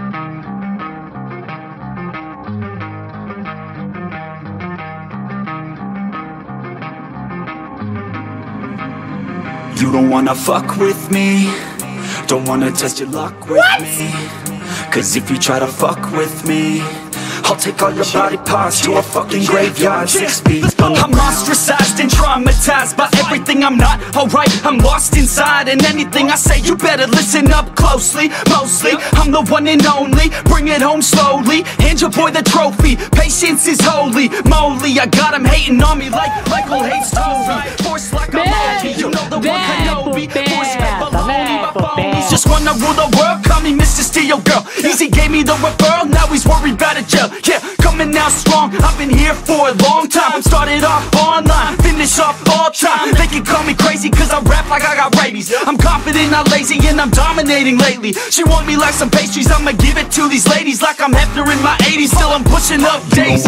You don't wanna fuck with me, don't wanna test your luck with me. Cause if you try to fuck with me, I'll take all your body parts to a fucking graveyard 6 feet underground. I'm ostracized and traumatized by everything I'm not. Alright, I'm lost inside, and anything I say you better listen up closely. Mostly, I'm the one and only, bring it home slowly. Hand your boy the trophy, patience is holy moly. I got him hating on me like Michael hates Toby. Force like I'm Obi, you know the one Kenobi. Force fed baloney by phonies, just wanna rule the world, call me Mr. Steel Girl. Easy gave me the referral, now he's worried about a jail. Yeah, coming out strong, I've been here for a long time. Started off online, finish off all time. They can call me crazy cause I rap like I got rabies. I'm confident, not lazy, and I'm dominating lately. She want me like some pastries, I'ma give it to these ladies. Like I'm Hefner in my 80s, still I'm pushing up daisies.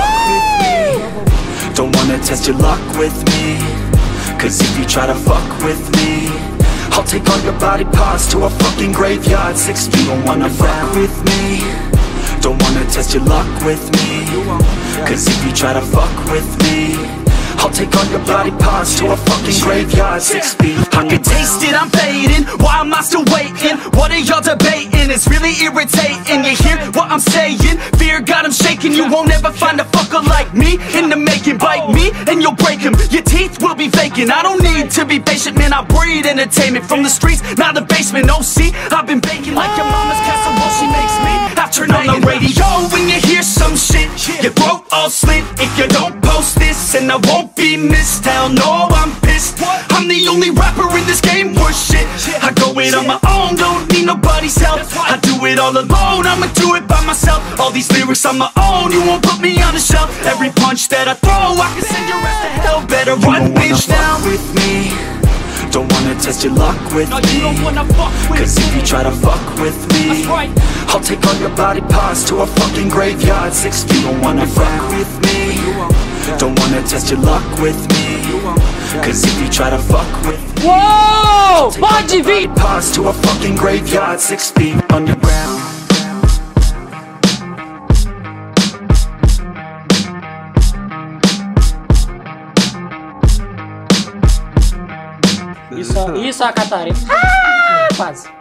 Don't wanna test your luck with me, cause if you try to fuck with me, I'll take all your body parts to a fucking graveyard 6 feet. Don't wanna fuck with me, don't wanna test your luck with me, cause if you try to fuck with me, I'll take all your body parts to a fucking graveyard 6 feet. I can taste it, I'm fading, why am I still waiting? What are y'all debating? It's really irritating. You hear what I'm saying? Fear got him shaking. You won't ever find a fucker like me in the making. Bite me and you'll break him, your teeth will be vacant. I don't need to be patient, man, I breed entertainment. From the streets, not the basement. Oh, see, I've been baking like your mama's casserole, she makes me. I turn on the radio when you hear some shit, your throat all slit if you don't post this, and I won't be missed. Hell no, I'm pissed. I'm the only rapper in this game worth shit. I go it on my own, don't need nobody's help. I do it all alone, I'ma do it by myself. All these lyrics on my own, you won't put me on the shelf. Every punch that I throw, I can send your ass to hell. Better run, bitch, down with me. Don't wanna test your luck with me, cause if you try to fuck with me, I'll take all your body parts to a fucking graveyard 6 feet. Don't wanna fuck with me, don't wanna test your luck with me, cause if you try to fuck with me, Uou! Pode vir! parts to a fucking graveyard 6 feet underground. Isso a Catarina. Ah, quase.